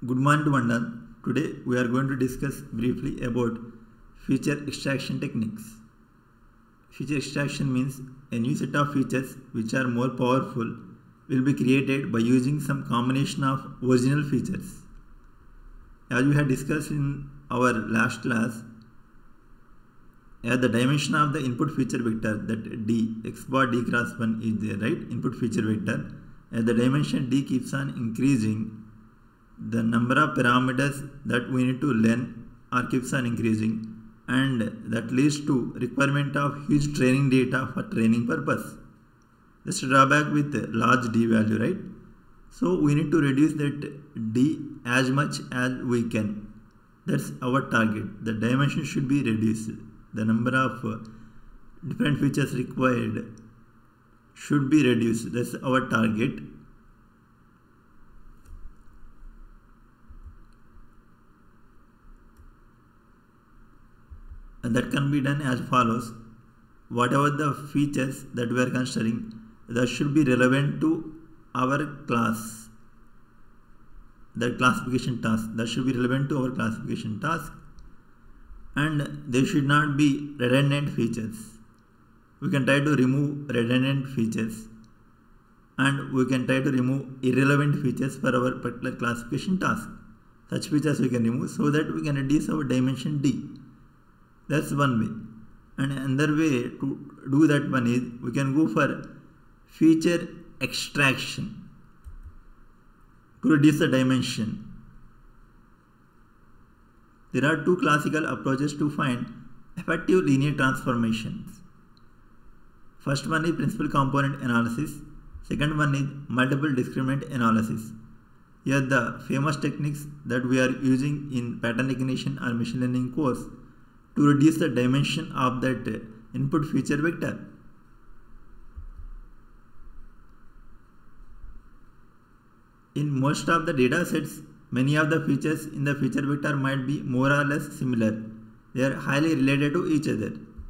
Good morning to one all. Today we are going to discuss briefly about feature extraction techniques. Feature extraction means a new set of features which are more powerful will be created by using some combination of original features. As we had discussed in our last class, the dimension of the input feature vector, that d, x bar d cross 1 is there, right? Input feature vector. As the dimension d keeps on increasing, the number of parameters that we need to learn keeps on increasing, and that leads to requirement of huge training data for training purpose. Just drawback with large d value, right? So we need to reduce that d as much as we can. That's our target. The dimension should be reduced. The number of different features required should be reduced. That's our target. And that can be done as follows. Whatever the features that we are considering, that should be relevant to our class. The classification task, that should be relevant to our classification task, and they should not be redundant features. We can try to remove redundant features, and we can try to remove irrelevant features for our particular classification task. Such features we can remove so that we can reduce our dimension d. That's one way. And another way to do that one is we can go for feature extraction to reduce the dimension. There are two classical approaches to find effective linear transformations. First one is principal component analysis. Second one is multiple discriminant analysis. Here the famous techniques that we are using in pattern recognition or machine learning course to reduce the dimension of that input feature vector. In most of the data sets, many of the features in the feature vector might be more or less similar. They are highly related to each other.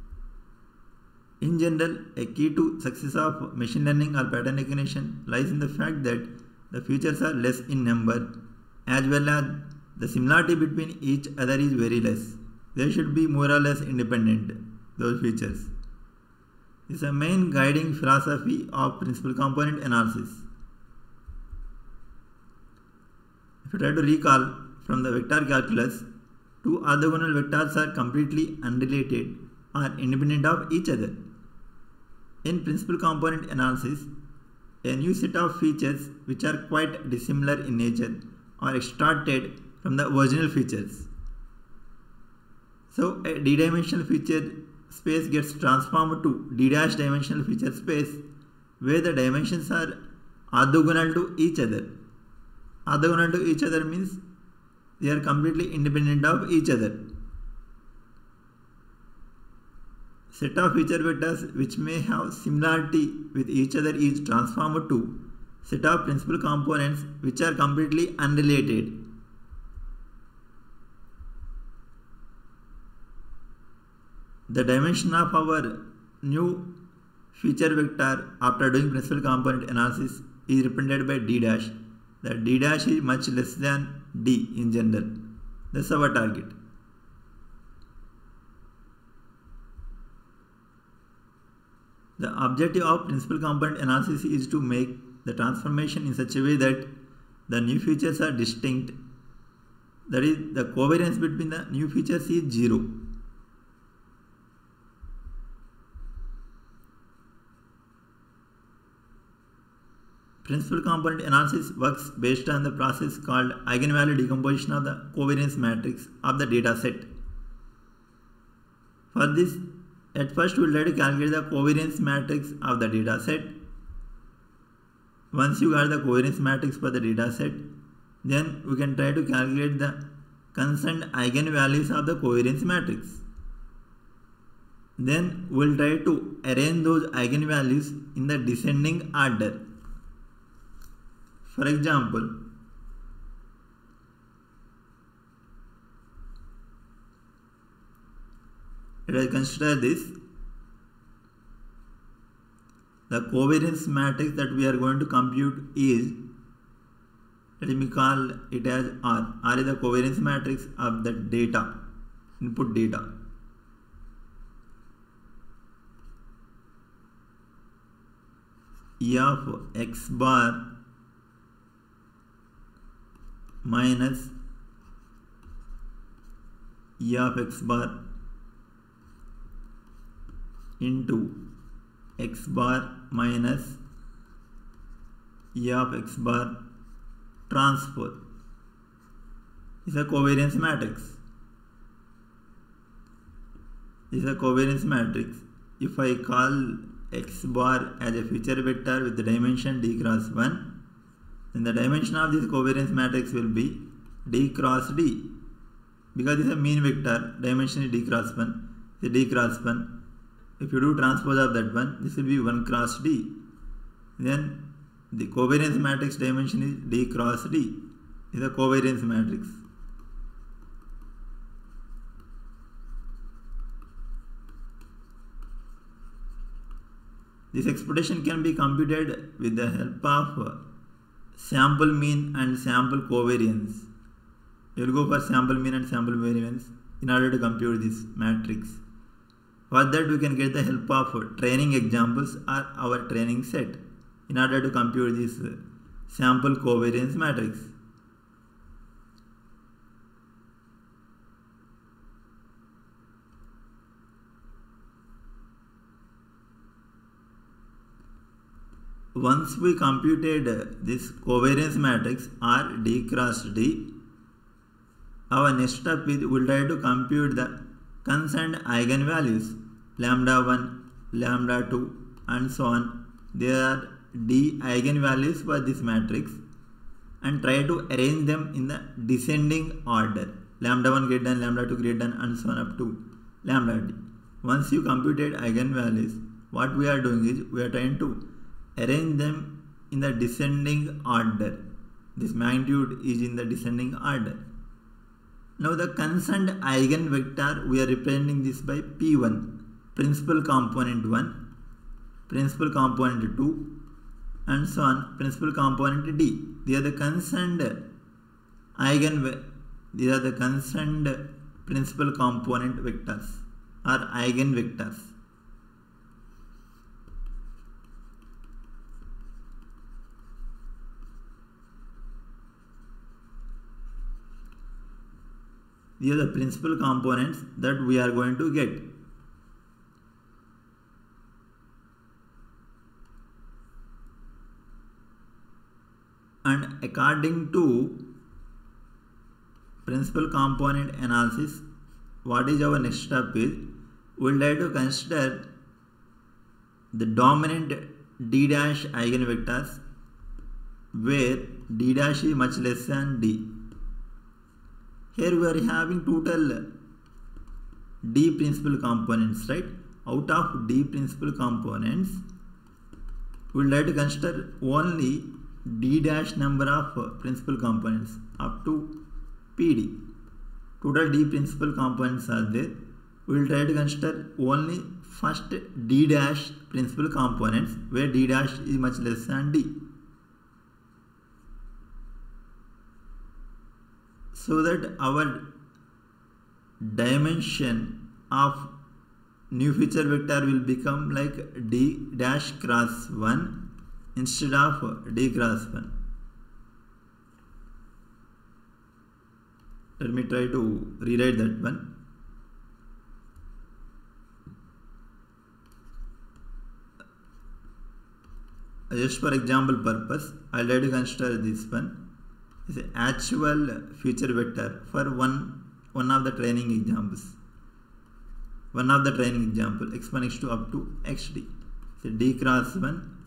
In general, a key to success of machine learning or pattern recognition lies in the fact that the features are less in number, as well as the similarity between each other is very less. They should be more or less independent, those features. This is a main guiding philosophy of principal component analysis. If you try to recall from the vector calculus, two orthogonal vectors are completely unrelated or independent of each other. In principal component analysis, a new set of features which are quite dissimilar in nature are extracted from the original features. So a d-dimensional feature space gets transformed to d-dimensional feature space where the dimensions are orthogonal to each other. Orthogonal to each other means they are completely independent of each other. Set of feature vectors which may have similarity with each other is transformed to set of principal components which are completely unrelated. The dimension of our new feature vector after doing principal component analysis is represented by d dash. That d dash is much less than d in general. That's our target. The objective of principal component analysis is to make the transformation in such a way that the new features are distinct. That is, the covariance between the new features is 0. Principal component analysis works based on the process called eigenvalue decomposition of the covariance matrix of the data set. For this, at first we will try to calculate the covariance matrix of the data set. Once you got the covariance matrix for the data set, then we can try to calculate the concerned eigenvalues of the covariance matrix. Then we will try to arrange those eigenvalues in the descending order. For example, let us consider this. The covariance matrix that we are going to compute is Let me call it as R. R is the covariance matrix of the data, input data. E of x bar minus E of x bar into x bar minus E of x bar transpose is a covariance matrix. This is a covariance matrix. If I call x bar as a feature vector with the dimension d cross 1, then the dimension of this covariance matrix will be d cross d. Because this is a mean vector, dimension is d cross 1, is d cross 1. If you do transpose of that one, this will be 1 cross d. Then the covariance matrix dimension is d cross d. This is a covariance matrix. This expression can be computed with the help of sample mean and sample covariance. You will go for sample mean and sample variance in order to compute this matrix. For that, we can get the help of training examples or our training set in order to compute this sample covariance matrix. Once we computed this covariance matrix or d cross d, our next step is we will try to compute the concerned eigenvalues lambda 1, lambda 2 and so on. There are d eigenvalues for this matrix and try to arrange them in the descending order. Lambda 1 greater than lambda 2 greater than and so on up to lambda d. Once you computed eigenvalues, what we are doing is we are trying to arrange them in the descending order. This magnitude is in the descending order. Now the concerned eigenvector, we are representing this by P1, principal component 1, principal component 2 and so on, principal component d. These are the concerned principal component vectors or eigenvectors. These are the principal components that we are going to get. And according to principal component analysis, what is our next step is we will try to consider the dominant d dash eigenvectors where d dash is much less than d. Here we are having total d principal components, right? Out of d principal components, we will try to consider only d dash number of principal components up to pd. Total d principal components are there. We will try to consider only first d dash principal components where d dash is much less than d. So that our dimension of new feature vector will become like d dash cross 1 instead of d cross 1. Let me try to rewrite that one. Just for example purpose, I will try to consider this one. Is an actual feature vector for one of the training examples. One of the training example x1, x2 up to xd. So d cross 1.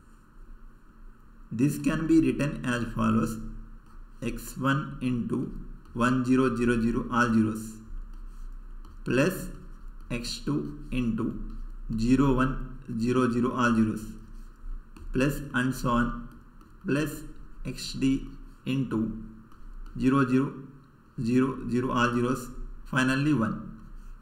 This can be written as follows: x1 into 1 0 0 0 all zeros plus x2 into 0 1 0 0 all zeros plus and so on plus xd into 0 0 0 0 all zeros finally 1.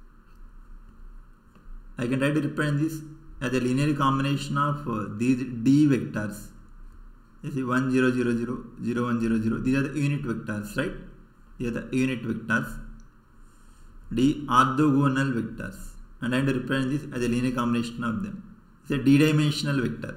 I can try to represent this as a linear combination of these d vectors. You see 1 0 0 0 0 1 0 0. These are the unit vectors, right? These are the unit vectors. D orthogonal vectors, and I am to represent this as a linear combination of them. It's a d-dimensional vector.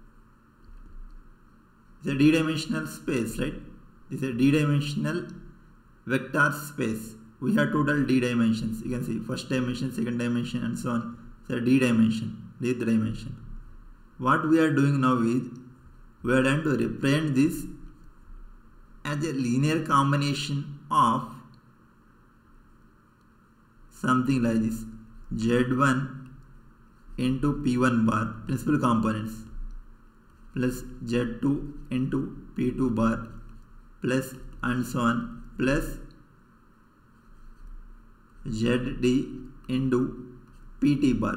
It's a d-dimensional space, right? It's a d-dimensional vector space. We have total d dimensions. You can see first dimension, second dimension, and so on. It's a d dimension, dth dimension. What we are doing now is we are trying to represent this as a linear combination of something like this: Z1 into P1 bar, principal components, plus Z2 into P2 bar, plus and so on, plus ZD into PT bar,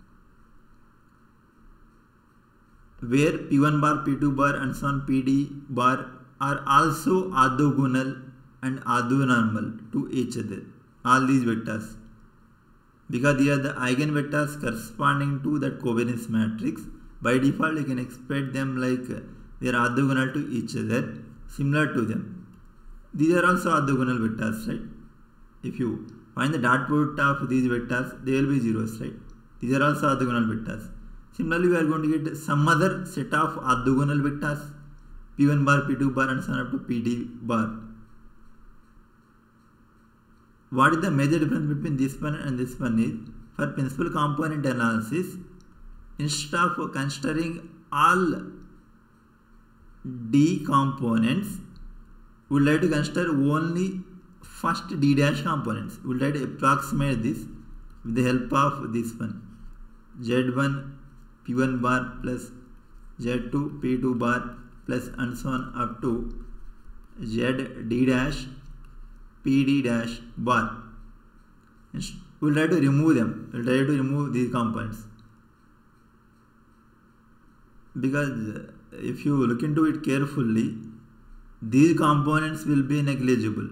where P1 bar, P2 bar, and so on, PD bar are also orthogonal and orthonormal to each other. All these vectors, because they are the eigenvectors corresponding to that covariance matrix. By default, you can expect them like they are orthogonal to each other, similar to them. These are also orthogonal vectors, right? If you find the dot product of these vectors, they will be zeros, right? These are also orthogonal vectors. Similarly, we are going to get some other set of orthogonal vectors, P1 bar, P2 bar, and so on up to PD bar. What is the major difference between this one and this one is, for principal component analysis, instead of considering all D components, we will try to consider only first D dash components. We will try to approximate this with the help of this one: Z1 P1 bar plus Z2 P2 bar plus and so on up to Z D dash PD dash bar. We will try to remove them. We will try to remove these components, because if you look into it carefully, these components will be negligible.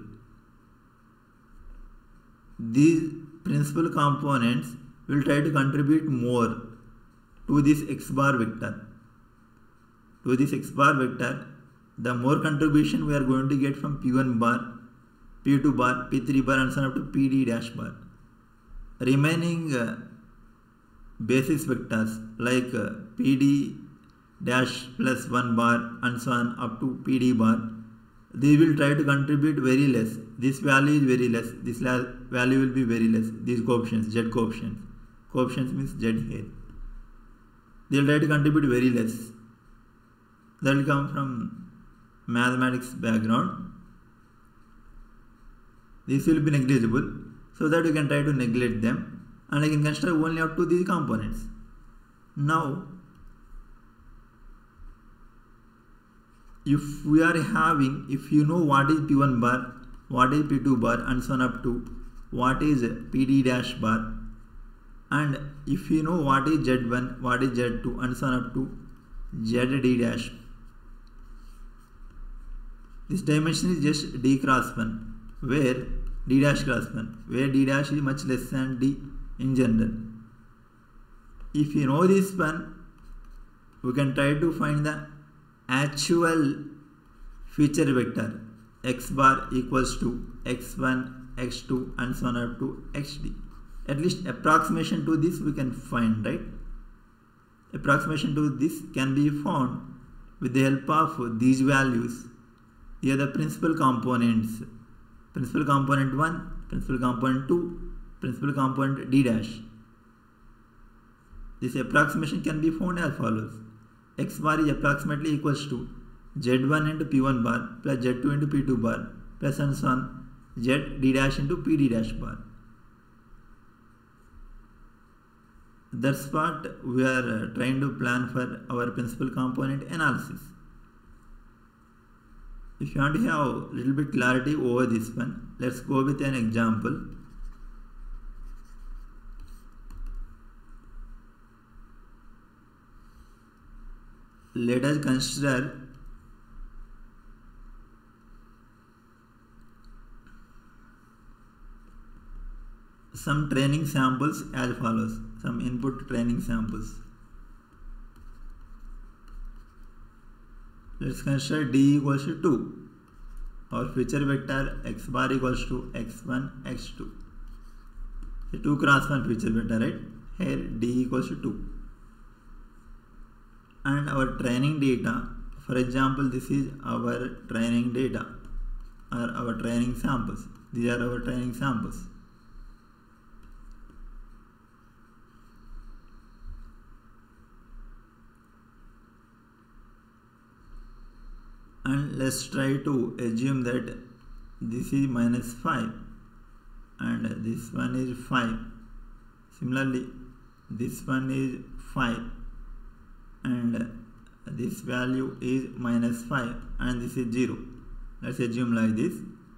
These principal components will try to contribute more to this x bar vector. To this x bar vector, the more contribution we are going to get from P1 bar, P2 bar, P3 bar, and so on up to PD dash bar. Remaining basis vectors like PD dash plus 1 bar and so on up to PD bar, they will try to contribute very less. This value is very less. This value will be very less. These coefficients, Z coefficients. Coefficients means Z here. They will try to contribute very less. That will come from mathematics background. This will be negligible, so that you can try to neglect them, and I can consider only up to these components. Now, if we are having, if you know what is P1 bar, what is P2 bar, and so on up to what is PD dash bar, and if you know what is Z1, what is Z2, and so on up to ZD dash, this dimension is just D cross 1, where D dash cross 1, where D dash is much less than D in general. If you know this one, we can try to find the actual feature vector x bar equals to x1, x2, and so on up to xd. At least approximation to this we can find, right? Approximation to this can be found with the help of these values. Here the principal components: principal component 1, principal component 2, principal component D dash. This approximation can be found as follows: x bar is approximately equals to Z1 into P1 bar plus Z2 into P2 bar plus and so on Z D dash into PD dash bar. That's what we are trying to plan for our principal component analysis. If you want to have a little bit clarity over this one, let's go with an example. Let us consider some training samples as follows, some input training samples. let's consider d equals to 2. Our feature vector x bar equals to x1, x2. So 2 cross 1 feature vector, right? Here d equals to 2. And our training data, for example, this is our training data or our training samples. These are our training samples. And let's try to assume that this is minus 5 and this one is 5. Similarly, this one is 5 and this value is minus 5 and this is 0. Let's assume like this.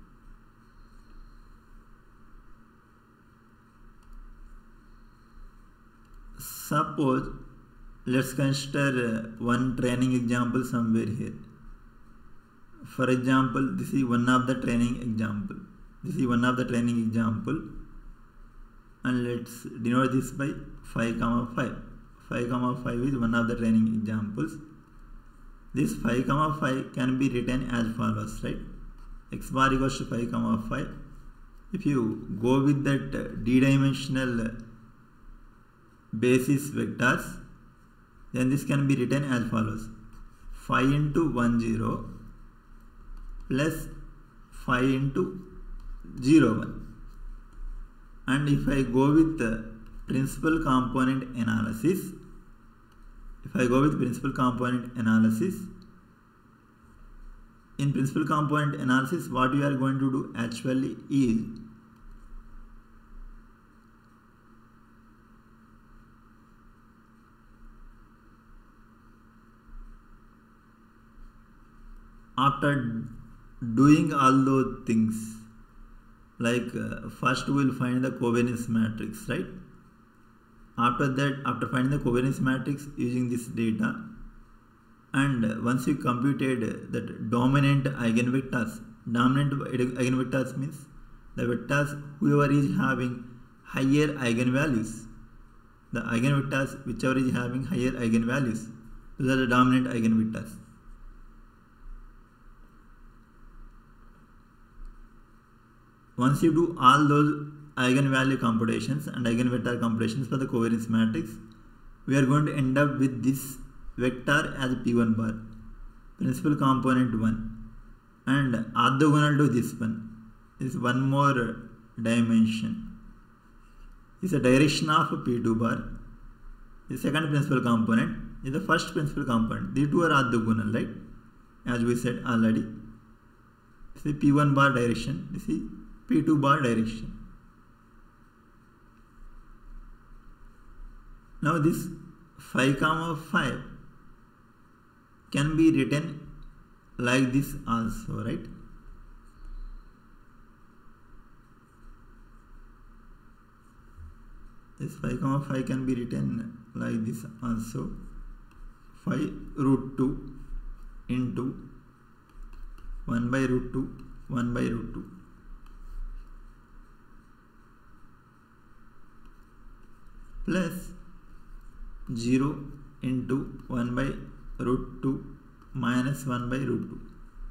Suppose, let's consider one training example somewhere here. For example, this is one of the training example. This is one of the training example, and let's denote this by 5, 5. 5, 5 is one of the training examples. This 5, 5 can be written as follows, right? X bar equals to 5, 5. If you go with that d-dimensional basis vectors, then this can be written as follows: 5 into 1, 0 plus 5 into 0, 1. And if I go with the principal component analysis, in principal component analysis, what we are going to do actually is after doing all those things, like first we will find the covariance matrix, right? After that, after finding the covariance matrix using this data, and once you computed that dominant eigenvectors means the vectors whoever is having higher eigenvalues, the eigenvectors whichever is having higher eigenvalues, those are the dominant eigenvectors. Once you do all those eigenvalue computations and eigenvector computations for the covariance matrix, we are going to end up with this vector as P1 bar, principal component 1, and orthogonal to this one is one more dimension. Is the direction of P2 bar. The second principal component is the first principal component. These two are orthogonal, right? As we said already. This is P1 bar direction. This is P2 bar direction. Now this 5, 5 can be written like this also, right? This 5, 5 can be written like this also. 5 root 2 into 1 by root 2, 1 by root 2. Plus 0 into 1 by root 2 minus 1 by root 2.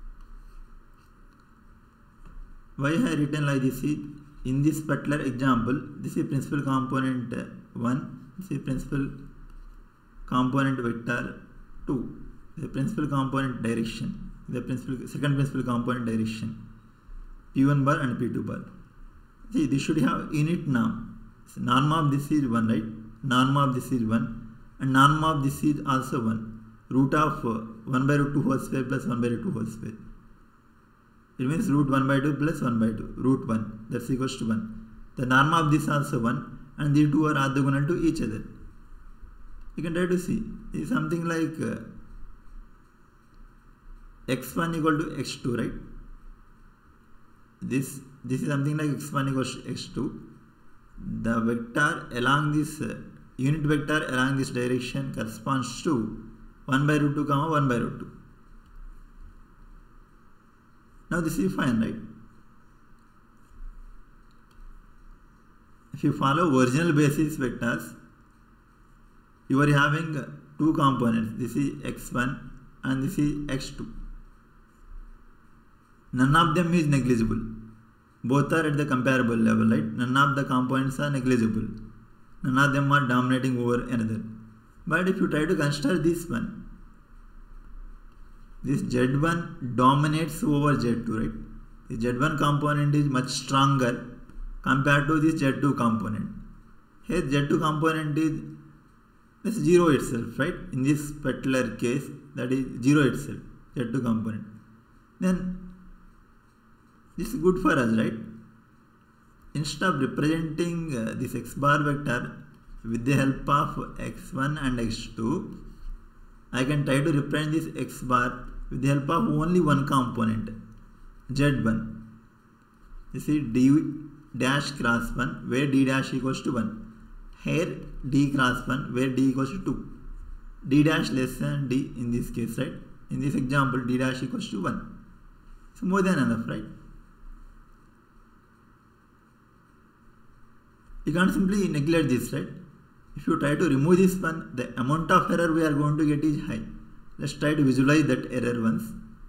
Why I have written like this is, in this particular example, this is principal component 1, this is principal component vector 2, the principal component direction, the second principal component direction, P1 bar and P2 bar. See, this should have unit norm. So norm of this is 1, right? Norm of this is 1 and norm of this is also 1. Root of 1 by root 2 whole square plus 1 by root 2 whole square. It means root 1 by 2 plus 1 by 2. Root 1. That's equals to 1. The norm of this also 1 and these two are orthogonal to each other. You can try to see. It is something like x1 equal to x2, right? This is something like x1 equals to x2. The vector along this unit vector along this direction corresponds to 1 by root 2 comma 1 by root 2. Now this is fine, right? If you follow original basis vectors, you are having two components. This is x1 and this is x2. None of them is negligible. Both are at the comparable level, right? None of the components are negligible. None of them are dominating over another. But if you try to consider this one, this Z1 dominates over Z2, right? The Z1 component is much stronger compared to this Z2 component. Here Z2 component is 0 itself, right? In this particular case, that is 0 itself, Z2 component. Then this is good for us, right? Instead of representing this x bar vector with the help of x1 and x2, I can try to represent this x bar with the help of only one component, z1. This is d dash cross 1 where d dash equals to 1. Here d cross 1 where d equals to 2. D dash less than d in this case, right? In this example, d dash equals to 1. So more than enough, right? You can't simply neglect this, right? If you try to remove this one, the amount of error we are going to get is high. Let's try to visualize that error once.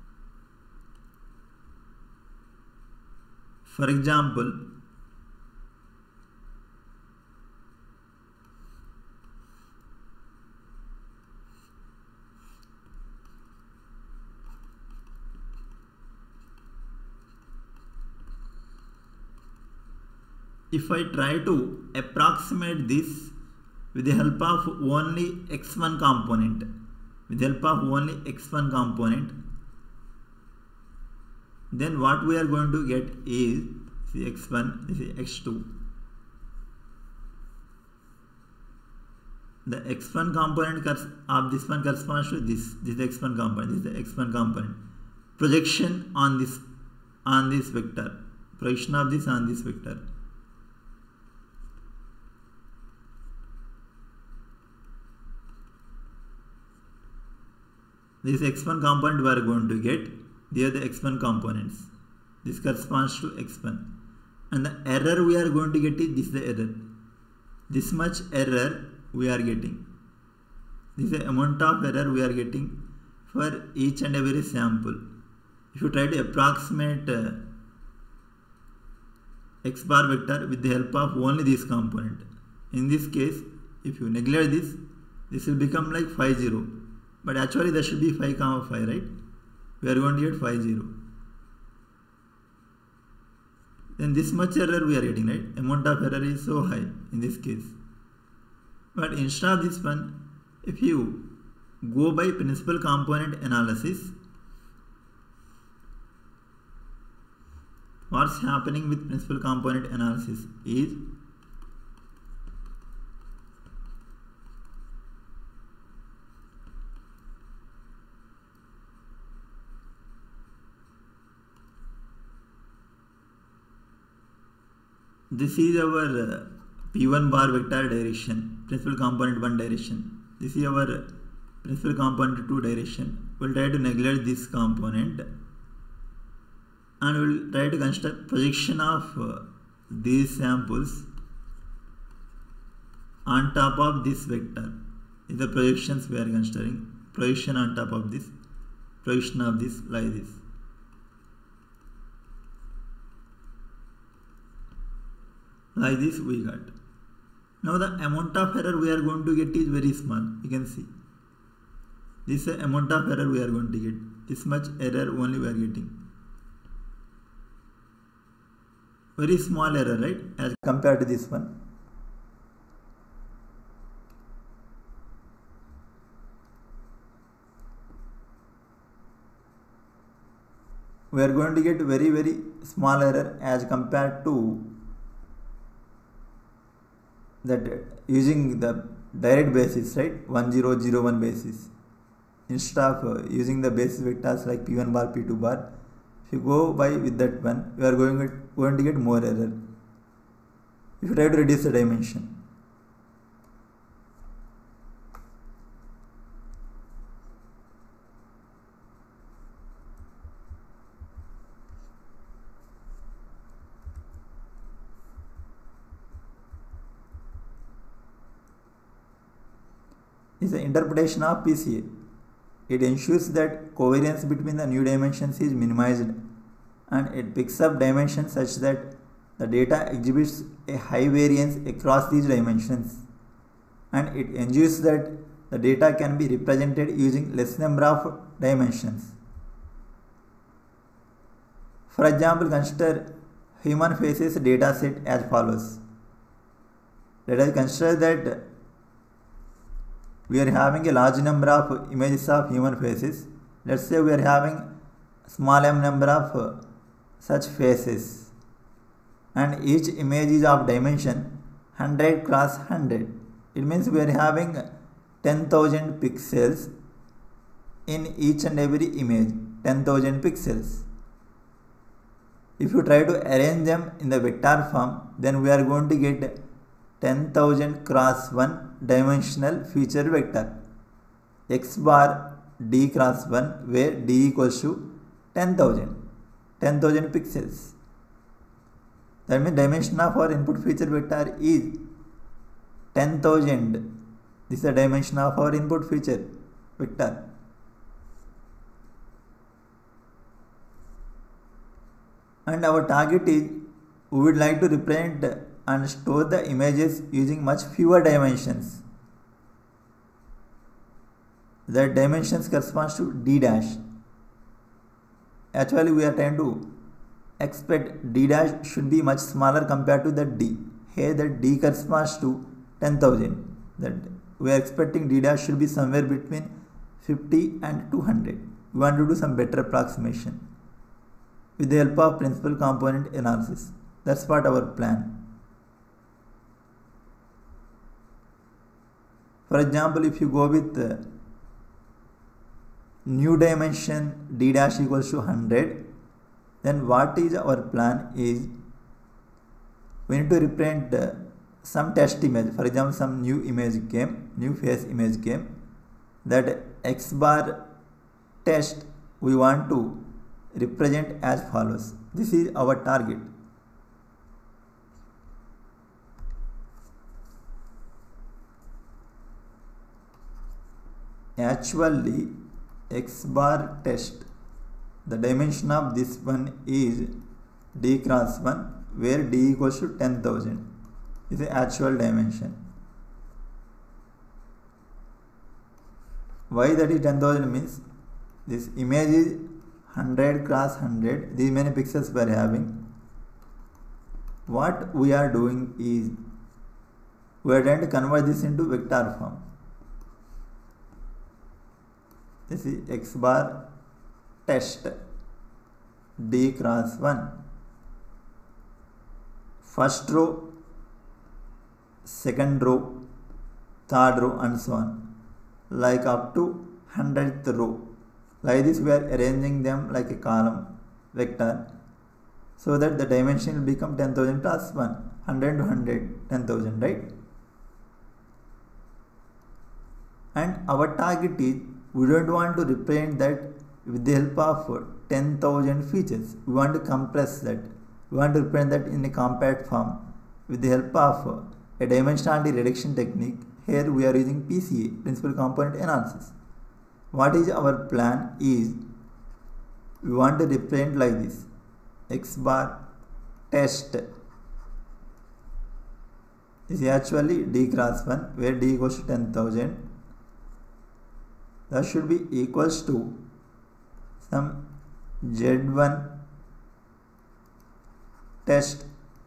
For example, if I try to approximate this with the help of only x1 component, then what we are going to get is x1, this is x2. The x1 component of this one corresponds to this is the x1 component, this is the x1 component. Projection on this vector, projection of this on this vector. This x1 component we are going to get. These are the x1 components. This corresponds to x1. And the error we are going to get is this is the error. This much error we are getting. This is the amount of error we are getting for each and every sample. If you try to approximate x bar vector with the help of only this component. In this case, if you neglect this will become like 5, 0. But actually there should be 5, 5, right? We are going to get 5, 0. Then this much error we are getting, right? Amount of error is so high in this case. But instead of this one, if you go by principal component analysis, what's happening with principal component analysis is this is our P1 bar vector direction, principal component 1 direction. This is our principal component 2 direction. We'll try to neglect this component and we'll try to construct projection of these samples on top of this vector. These are the projections we are considering. Projection on top of this, projection of this like this. Like this we got. Now the amount of error we are going to get is very small. You can see. This is the amount of error we are going to get. This much error only we are getting. Very small error, right? As compared to this one. We are going to get very small error as compared to that using the direct basis, right? 1, 0, 0, 1 basis. Instead of using the basis vectors like P1 bar, P2 bar, if you go by with that one, we are going to get more error. If you try to reduce the dimension. Is the interpretation of PCA. It ensures that covariance between the new dimensions is minimized, and it picks up dimensions such that the data exhibits a high variance across these dimensions, and it ensures that the data can be represented using less number of dimensions. For example, consider human faces data set as follows. Let us consider that we are having a large number of images of human faces. Let's say we are having small m number of such faces, and each image is of dimension 100 cross 100. It means we are having 10,000 pixels in each and every image, 10,000 pixels. If you try to arrange them in the vector form, then we are going to get 10,000 cross 1 dimensional feature vector x bar d cross 1, where d equals to 10,000 pixels. That means dimension of our input feature vector is 10,000. This is the dimension of our input feature vector. And our target is, we would like to represent and store the images using much fewer dimensions. The dimensions corresponds to d dash. Actually, we are trying to expect d dash should be much smaller compared to the d. Here the d corresponds to 10,000. That we are expecting d dash should be somewhere between 50 and 200. We want to do some better approximation with the help of principal component analysis. That's what our plan. For example, if you go with new dimension d dash equals to 100, then what is our plan is, we need to represent some test image. For example, some new image came, new face image came, that x bar test we want to represent as follows. This is our target. Actually, x bar test, the dimension of this one is d cross 1, where d equals to 10,000. This is the actual dimension. Why that is 10,000 means, this image is 100 cross 100, these many pixels we are having. What we are doing is, we are trying to convert this into vector form. This is x bar test d cross 1. First row, second row, third row, and so on, like up to 100th row. Like this we are arranging them like a column vector, so that the dimension will become 10,000 plus 1, 100 to 100, 10,000, right? And our target is, we don't want to represent that with the help of 10,000 features. We want to compress that. We want to represent that in a compact form with the help of a dimensionality reduction technique. Here we are using PCA, principal component analysis. What is our plan is, we want to represent like this: x bar test is actually d cross 1, where d equals to 10,000. That should be equals to some z1 test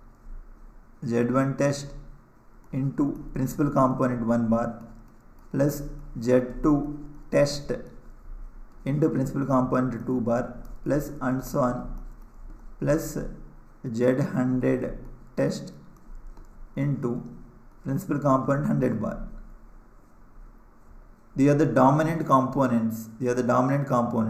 into principal component 1 bar plus z2 test into principal component 2 bar plus and so on, plus z100 test into principal component 100 bar. These are the dominant components. Dominant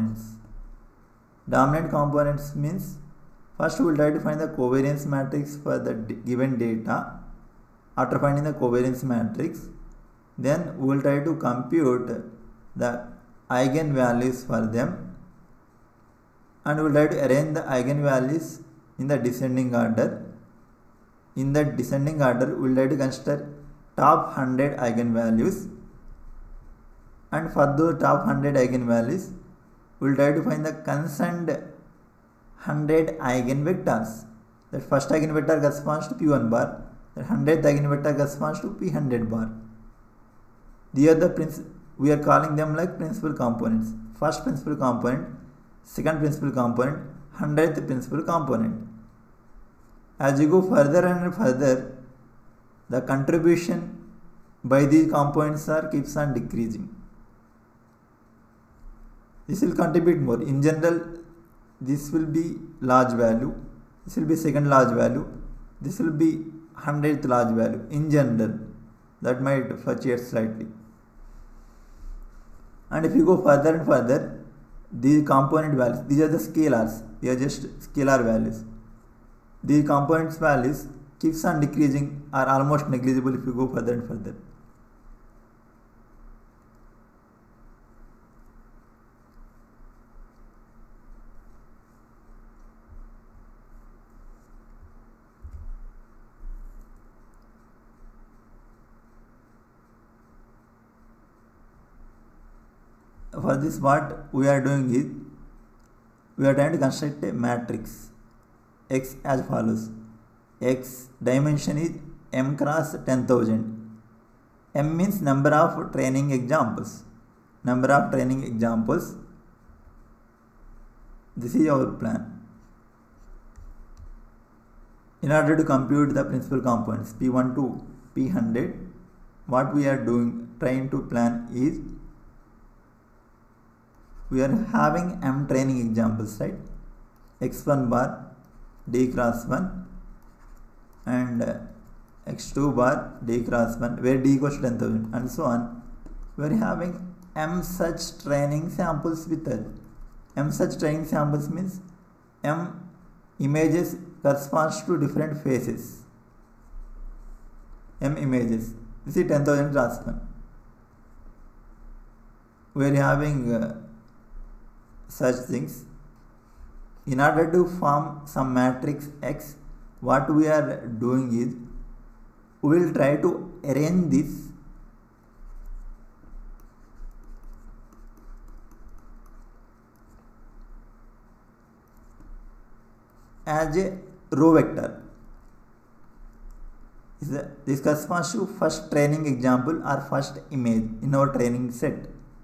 components means, first we will try to find the covariance matrix for the given data. After finding the covariance matrix, then we will try to compute the eigenvalues for them, and we will try to arrange the eigenvalues in the descending order. In that descending order, we will try to consider top 100 eigenvalues, and for the top 100 eigenvalues, we will try to find the concerned 100 eigenvectors. That first eigenvector corresponds to P1 bar, that 100th eigenvector corresponds to P100 bar. These are the we are calling them like principal components. First principal component, second principal component, 100th principal component. As you go further and further, the contribution by these components keeps on decreasing. This will contribute more. In general, this will be large value, this will be second large value, this will be 100th large value. In general, that might fluctuate slightly. And if you go further and further, these component values, these are the scalars, they are just scalar values. These components values keeps on decreasing, are almost negligible if you go further and further. For this, what we are doing is, we are trying to construct a matrix X as follows. X dimension is M cross 10,000. M means number of training examples. Number of training examples. This is our plan. In order to compute the principal components P1 to P100, what we are doing, trying to plan is, we are having M training examples, right? X1 bar D cross 1 and X2 bar D cross 1, where D equals to 10,000 and so on. We are having M such training samples with us. M such training samples means M images corresponds to different faces. M images. This is 10,000 cross 1. We are having such things. In order to form some matrix X, what we are doing is, we will try to arrange this as a row vector. This corresponds to first training example or first image in our training set.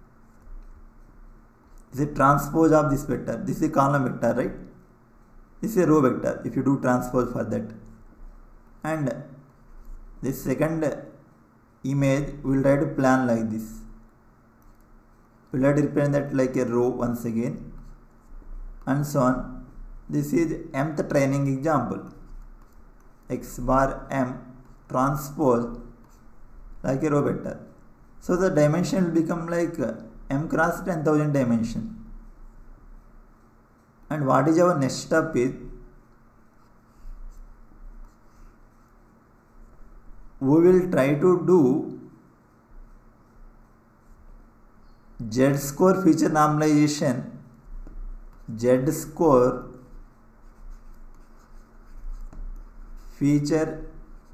This is a transpose of this vector. This is a column vector, right? This is a row vector if you do transpose for that. And this second image we will try to plan like this. We will try to represent that like a row once again and so on. This is mth training example. X bar M transpose like a row vector. So the dimension will become like M cross 10,000 dimension. And what is our next step is, we will try to do Z-score feature normalization, Z-score feature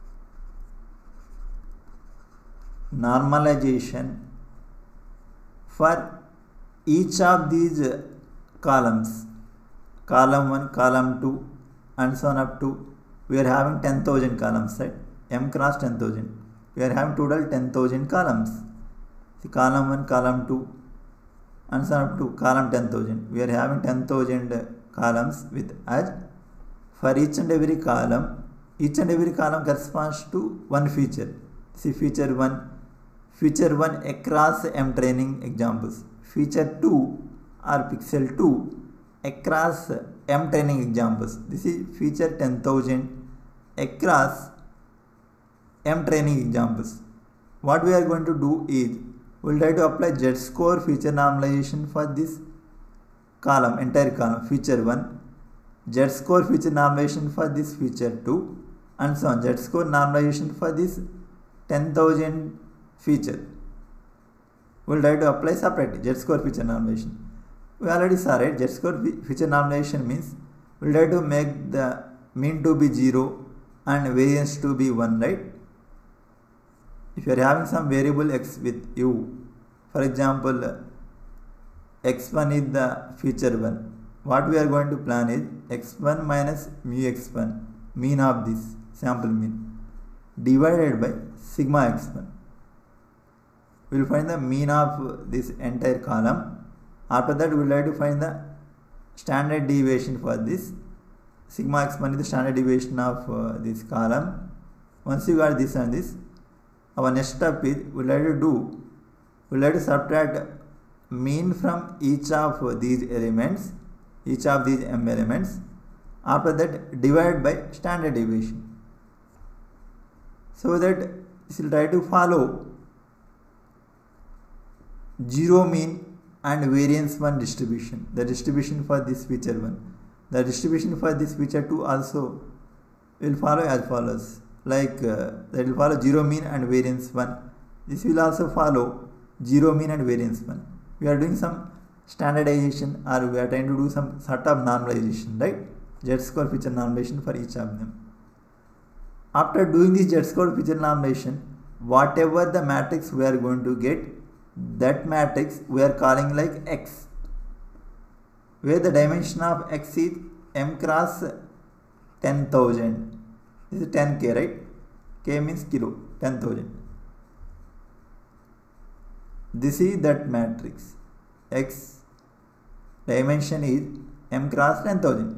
normalization for each of these columns, column 1, column 2 and so on up to, we are having 10,000 columns, right? M cross 10,000. We are having total 10,000 columns. See, column 1, column 2 and so on up to column 10,000. We are having 10,000 columns with us. For each and every column corresponds to one feature. See, feature 1 across M training examples. Feature 2 or pixel 2 across M training examples. This is feature 10,000 across M training examples. What we are going to do is, we will try to apply Z-score feature normalization for this column, entire column, feature 1, Z-score feature normalization for this feature 2 and so on. Z-score normalization for this 10,000 feature. We will try to apply separately Z-score feature normalization. We already saw, right? Z-score feature normalization means we will try to make the mean to be 0 and variance to be 1, right? If you are having some variable x with you, For example, x1 is the feature 1. What we are going to plan is x1 minus mu x1, mean of this sample mean, divided by sigma x1. We will find the mean of this entire column. After that, we will try to find the standard deviation for this. Sigma x1 is the standard deviation of this column. Once you got this and this, our next step is we will try to subtract mean from each of these elements, each of these m elements. After that, divide by standard deviation, so that this will try to follow zero mean and variance 1 distribution, the distribution for this feature 1. The distribution for this feature 2 also will follow as follows, like that will follow zero mean and variance 1. This will also follow zero mean and variance 1. We are doing some standardization, or we are trying to do some sort of normalization, right? Z-score feature normalization for each of them. After doing this Z-score feature normalization, whatever the matrix we are going to get, that matrix we are calling like X, where the dimension of X is m cross 10,000. This is 10k, right? K means kilo, 10,000. This is that matrix. X dimension is m cross 10,000.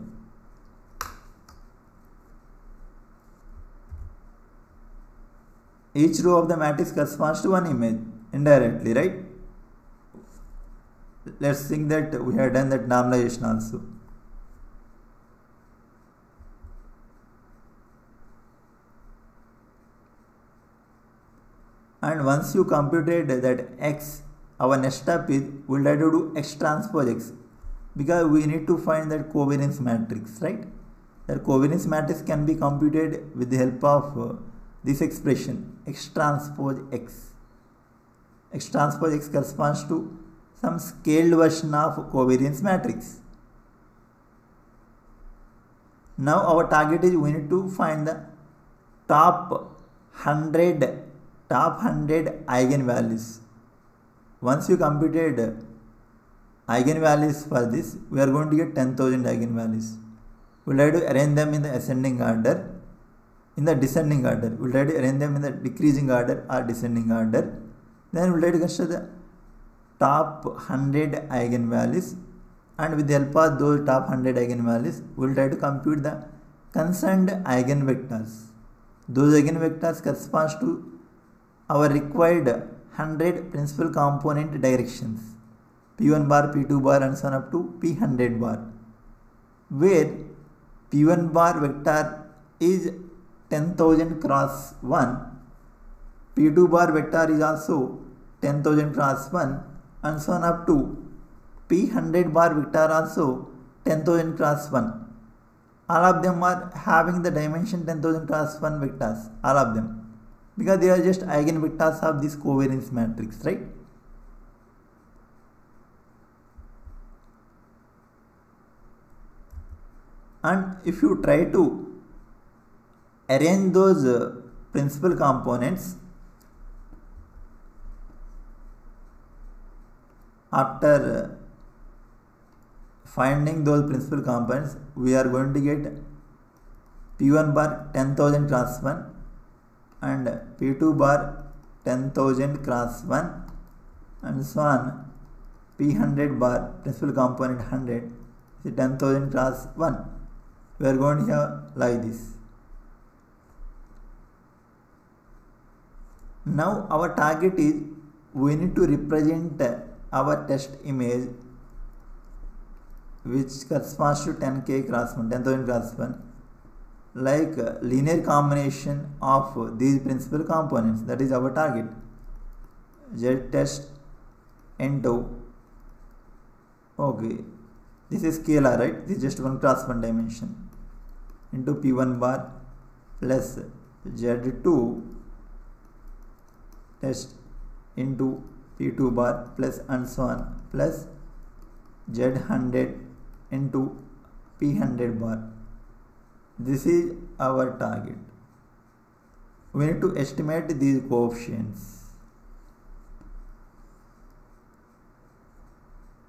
Each row of the matrix corresponds to one image indirectly, right? Let's think that we have done that normalization also. And once you computed that X, our next step is we will try to do X transpose X, because we need to find that covariance matrix, right? That covariance matrix can be computed with the help of this expression X transpose X. X transpose X corresponds to some scaled version of covariance matrix. Now our target is we need to find the top 100 eigenvalues. Once you computed eigenvalues for this, we are going to get 10,000 eigenvalues. We will try to arrange them in the ascending order, in the descending order. We will try to arrange them in the decreasing order or descending order. Then we will try to consider the top 100 eigenvalues, and with the help of those top 100 eigenvalues, we will try to compute the concerned eigenvectors. Those eigenvectors corresponds to our required 100 principal component directions, P1 bar, P2 bar and so on up to P100 bar, where P1 bar vector is 10,000 cross 1, P2 bar vector is also 10,000 cross 1, and so on up to P100 bar vector also 10,000 cross 1. All of them are having the dimension 10,000 cross 1 vectors, all of them, because they are just eigenvectors of this covariance matrix, right? And if you try to arrange those principal components, after finding those principal components, we are going to get P1 bar 10,000 cross 1 and P2 bar 10,000 cross 1 and so on. P100 bar principal component 100 is 10,000 cross 1. We are going to have like this. Now our target is we need to represent our test image, which corresponds to 10k cross 1, 10,000 cross 1, like linear combination of these principal components. That is our target. Z test into, okay, this is scalar, right? This is just 1 cross 1 dimension, into P1 bar plus Z2 test into P2 bar plus and so on, plus Z100 into P100 bar. This is our target. We need to estimate these coefficients.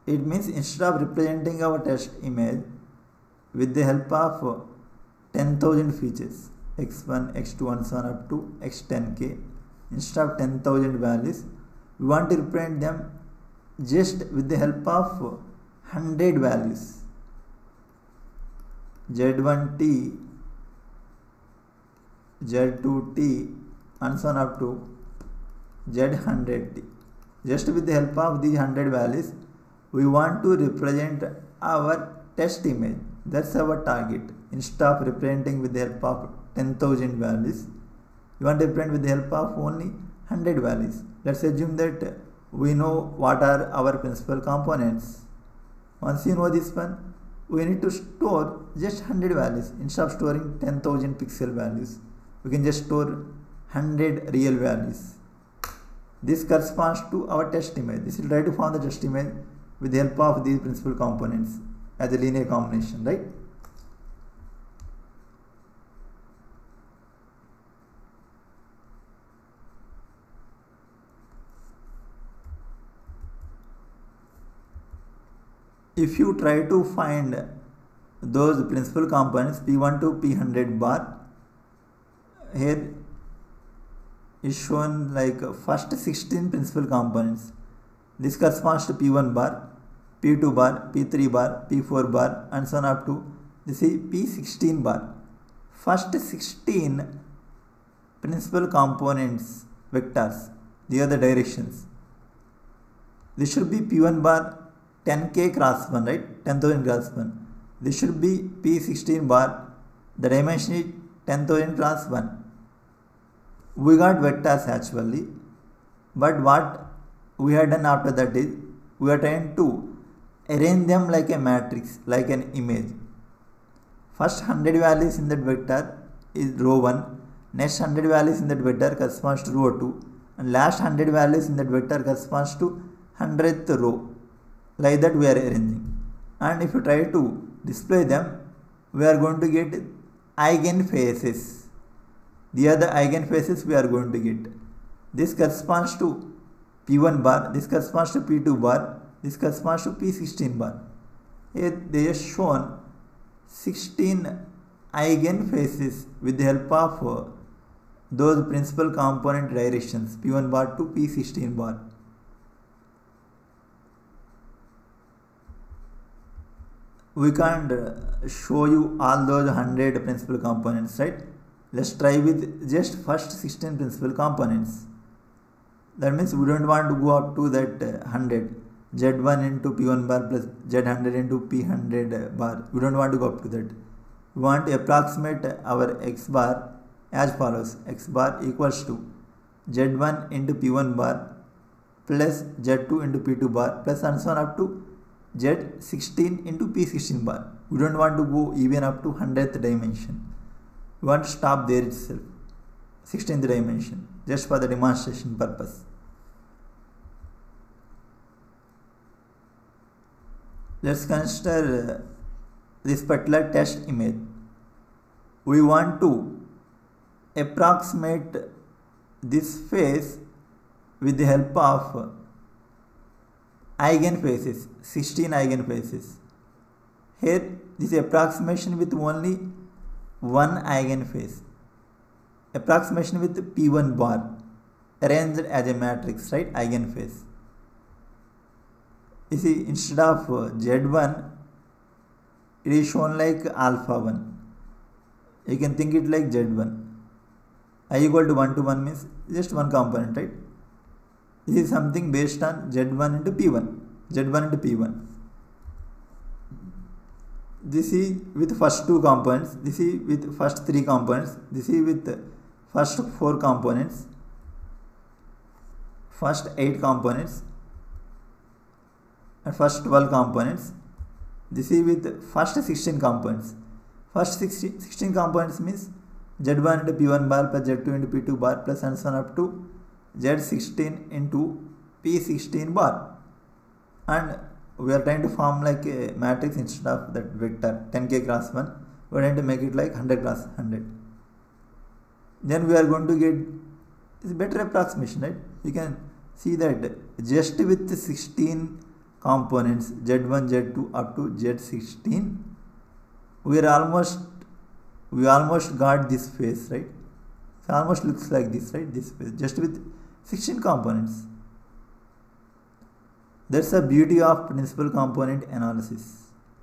It means instead of representing our test image with the help of 10,000 features, x1, x2, and so on up to x10k, instead of 10,000 values, we want to represent them just with the help of 100 values. Z1t, Z2t, and so on up to Z100t. Just with the help of these 100 values, we want to represent our test image. That's our target. Instead of representing with the help of 10,000 values, we want to represent with the help of only 100 values. Let's assume that we know what are our principal components. Once you know this one, we need to store just 100 values. Instead of storing 10,000 pixel values, we can just store 100 real values. This corresponds to our test image. This will try to form the test image with the help of these principal components as a linear combination, right? If you try to find those principal components P1 to P100 bar, here is shown like first 16 principal components. This corresponds to P1 bar, P2 bar, P3 bar, P4 bar, and so on up to this is P16 bar. First 16 principal components vectors, these are the directions. This should be P1 bar 10k cross 1, right? 10,000 cross 1. This should be P16 bar. The dimension is 10,000 cross 1. We got vectors actually, but what we have done after that is we are trying to arrange them like a matrix, like an image. First 100 values in that vector is row 1, next 100 values in that vector corresponds to row 2, and last 100 values in that vector corresponds to 100th row. Like that we are arranging, and if you try to display them, we are going to get eigenfaces. These are the eigenfaces we are going to get. This corresponds to P1 bar, this corresponds to P2 bar, this corresponds to P16 bar. Here they are shown 16 eigenfaces with the help of those principal component directions P1 bar to P16 bar. We can't show you all those 100 principal components, right? Let's try with just first 16 principal components. That means we don't want to go up to that 100. Z1 into P1 bar plus Z100 into P100 bar. We don't want to go up to that. We want to approximate our x bar as follows. X bar equals to Z1 into P1 bar plus Z2 into P2 bar plus and so on up to Z16 into P16 bar. We don't want to go even up to 100th dimension. We want to stop there itself, 16th dimension, just for the demonstration purpose. Let's consider this particular test image. We want to approximate this face with the help of eigenfaces, 16 eigenfaces. Here this approximation with only one eigenface. Approximation with P1 bar arranged as a matrix, right? Eigenface. You see, instead of Z1, it is shown like alpha 1. You can think it like Z1. I equal to 1 to 1 means just one component, right? This is something based on Z1 into P1. Z1 into P1. This is with first 2 components. This is with first 3 components. This is with first 4 components. First 8 components. And first 12 components. This is with first 16 components. First 16 components means Z1 into P1 bar plus Z2 into P2 bar plus and so on up to Z16 into P16 bar. And we are trying to form like a matrix instead of that vector 10k cross 1. We are trying to make it like 100 cross 100. Then we are going to get this better approximation, right? You can see that just with 16 components Z1, Z2 up to Z16, we almost got this phase, right? So almost looks like this, right? This phase just with 16 components. That's the beauty of principal component analysis.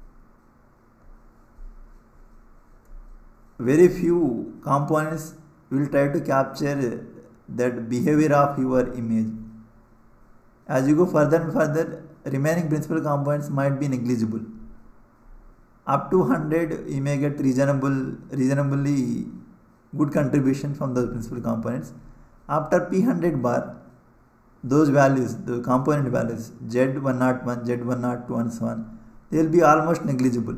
Very few components will try to capture that behavior of your image. As you go further and further, remaining principal components might be negligible. Up to 100, you may get reasonably good contribution from those principal components. After P100 bar, those values, the component values, Z101, Z102 and so on, they will be almost negligible.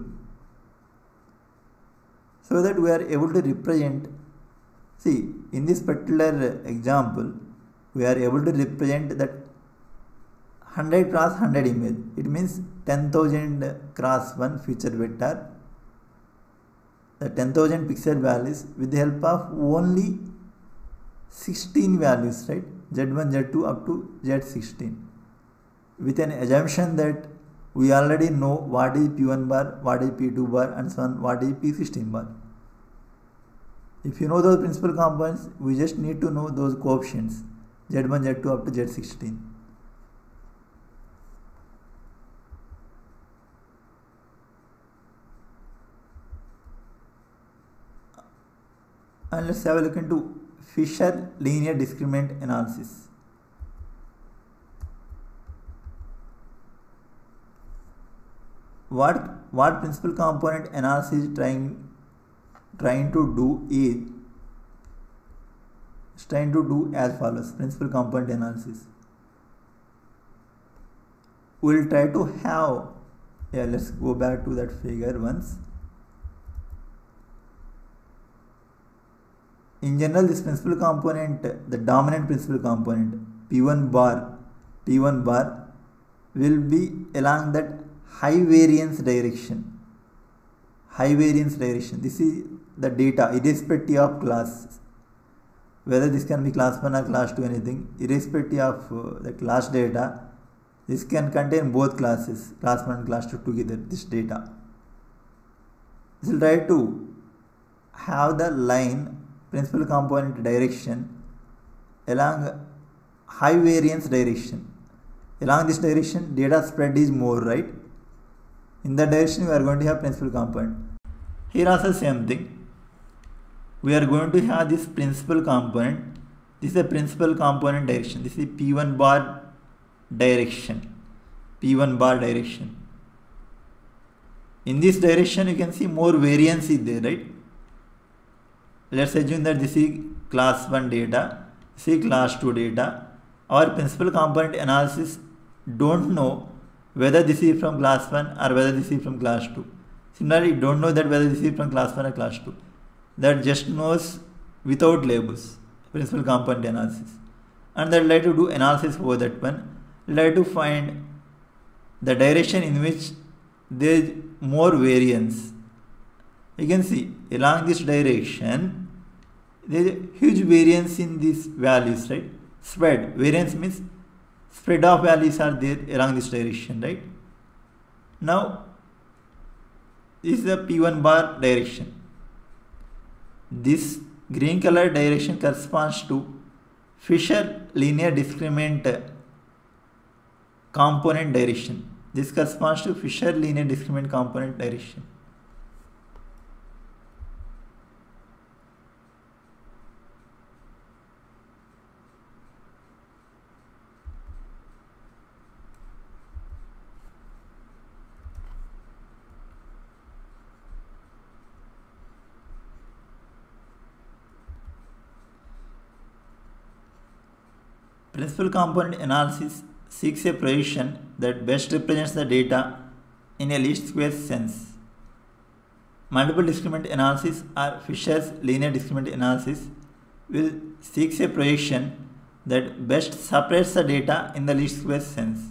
So that we are able to represent, see, in this particular example, we are able to represent that 100 cross 100 image. It means 10,000 cross 1 feature vector, the 10,000 pixel values with the help of only 16 values, right? Z1, Z2 up to Z16, with an assumption that we already know what is P1 bar, what is P2 bar and so on, what is P16 bar. If you know those principal components, we just need to know those coefficients Z1, Z2 up to Z16. And let's have a look into Fisher linear discriminant analysis. What principal component analysis is trying to do as follows. Principal component analysis. We will try to have, let's go back to that figure once. In general, this principal component, the dominant principal component, P1 bar will be along that high variance direction. This is the data irrespective of class, whether this can be class 1 or class 2, anything, irrespective of the class data. This can contain both classes, class 1 and class 2 together, this data. This will try to have the line principal component direction along high variance direction. Along this direction, data spread is more, right? In that direction, we are going to have principal component. Here also same thing. We are going to have this principal component. This is the principal component direction. This is P1 bar direction. In this direction, you can see more variance is there, right? Let's assume that this is class 1 data, this is class 2 data. Our principal component analysis don't know whether this is from class 1 or whether this is from class 2. Similarly, don't know that whether this is from class 1 or class 2. That just knows without labels, principal component analysis. And that like to do analysis for that one, like to find the direction in which there is more variance. You can see along this direction, there is a huge variance in these values, right? Spread. Variance means spread of values are there along this direction, right? Now, this is the P1 bar direction. This green color direction corresponds to Fisher linear discriminant component direction. This corresponds to Fisher linear discriminant component direction. Principal component analysis seeks a projection that best represents the data in a least squares sense. Multiple discriminant analysis or Fisher's linear discriminant analysis will seek a projection that best separates the data in the least squares sense.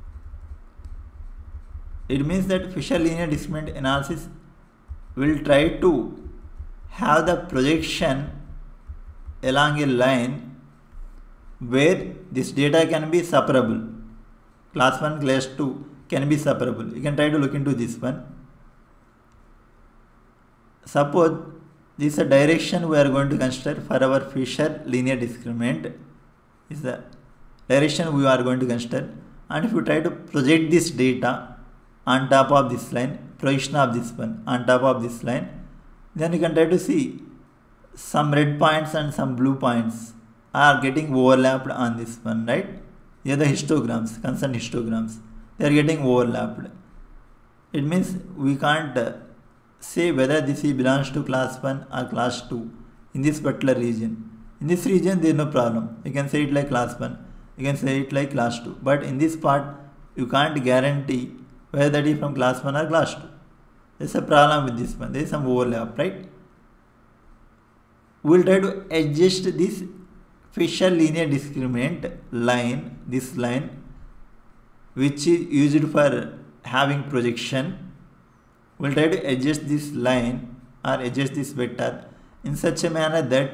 It means that Fisher linear discriminant analysis will try to have the projection along a line where this data can be separable. Class 1, class 2 can be separable. You can try to look into this one. Suppose this is a direction we are going to consider for our Fisher linear discriminant. This is the direction we are going to consider, and if you try to project this data on top of this line, projection of this one on top of this line, then you can try to see some red points and some blue points are getting overlapped on this one, right? Here the histograms, concerned histograms, they are getting overlapped. It means we can't say whether this belongs to class 1 or class 2 in this particular region. In this region there is no problem. You can say it like class 1, you can say it like class 2. But in this part you can't guarantee whether that is from class 1 or class 2. There is a problem with this one. There is some overlap, right? We will try to adjust this Fisher linear discriminant line, this line, which is used for having projection. We will try to adjust this line or adjust this vector in such a manner that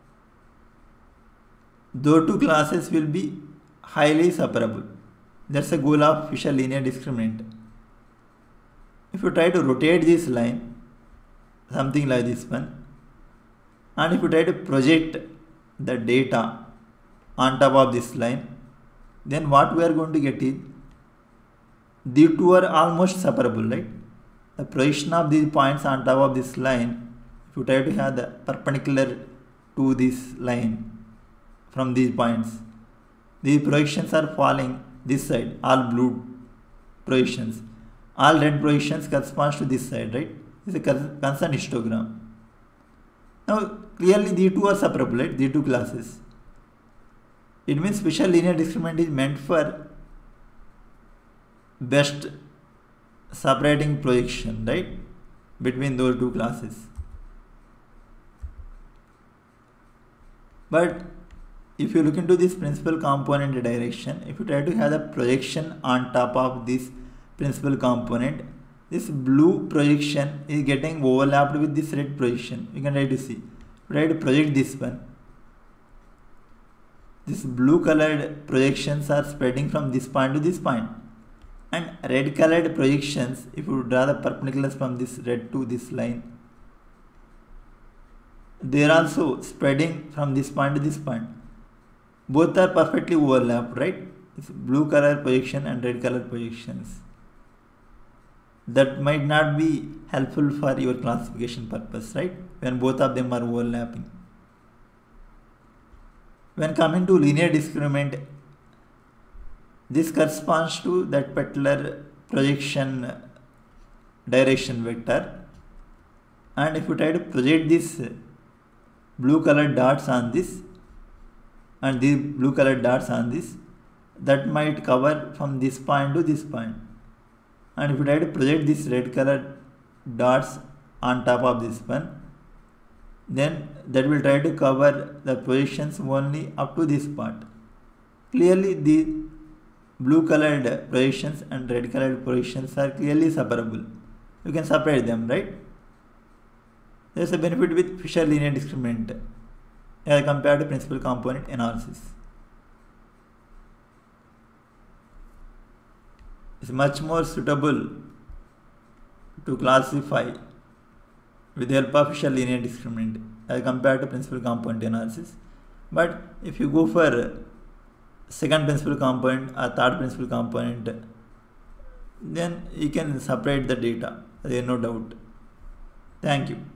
those two classes will be highly separable. That's the goal of Fisher linear discriminant. If you try to rotate this line, something like this one, and if you try to project the data on top of this line, then what we are going to get is the two are almost separable, right? The projection of these points on top of this line, if you try to have the perpendicular to this line from these points, these projections are falling this side, all blue projections. All red projections corresponds to this side, right? This is a concerned histogram. Now clearly these two are separable, right? These two classes. It means Fisher linear discriminant is meant for best separating projection, right, between those two classes. But if you look into this principal component direction, if you try to have the projection on top of this principal component, this blue projection is getting overlapped with this red projection. You can try to see. Try to project this one. This blue colored projections are spreading from this point to this point, and red colored projections, if you draw the perpendiculars from this red to this line, they are also spreading from this point to this point. Both are perfectly overlapped, right? It's blue color projection and red color projections. That might not be helpful for your classification purpose, right? When both of them are overlapping. When coming to linear discriminant, this corresponds to that particular projection direction vector, and if you try to project this blue colored dots on this and these blue colored dots on this, that might cover from this point to this point. And if you try to project these red colored dots on top of this one, then that will try to cover the projections only up to this part. Clearly the blue colored projections and red colored projections are clearly separable. You can separate them, right? There is a benefit with Fisher linear discriminant as compared to principal component analysis. It's much more suitable to classify with the help of Fisher linear discriminant as compared to principal component analysis. But if you go for second principal component or third principal component, then you can separate the data. There is no doubt. Thank you.